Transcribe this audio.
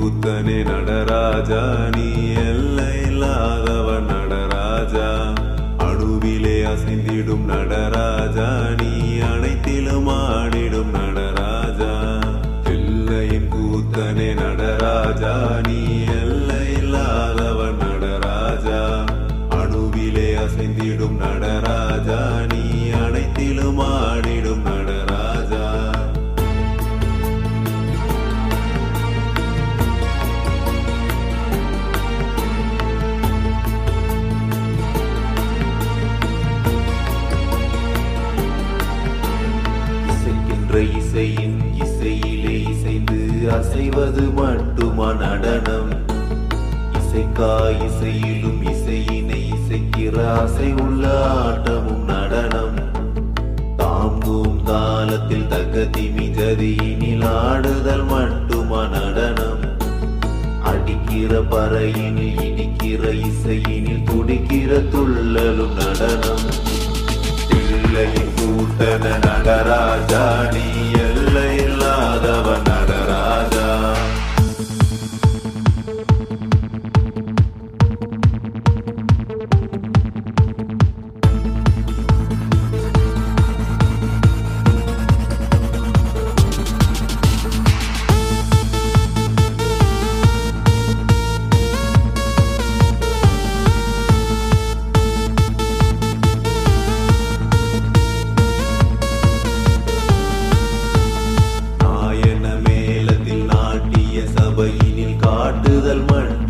கூத்தனே நடராஜா நீ எல்லை இல்லாதவன் நடராஜா அணுவிலே அசைந்திடும் நடராஜா நீ அனைத்திலும் ஆடிடும் நடராஜா எல்லையின் கூத்தனே நடராஜா நீ எல்லை இல்லாதவன் நடராஜா அணுவிலே அசைந்திடும் நடராஜா நீ அனைத்திலும் ஆடிடும் நடராஜா இசையின் இசையிலே இசைந்து அசைவது மட்டுமா நடனம் இசைக்கா இசையிலும் இசையினை இசைக்கிற அசை உள்ள ஆட்டமும் நடனம் தாங்கும் தாளத்தில் தகதிமி ஜதியினில் ஆடுதல் மட்டுமா நடனம் அடிக்கிற பறையினில் இடிக்கிற இசையினில் துடிக்கிற துள்ளலும் நடனம் எல்லையின் கூட்டன நடராஜா நீ எல்லை இல்லாதவன் நடராஜா சபையினில் காட்டுதல் மட்டும்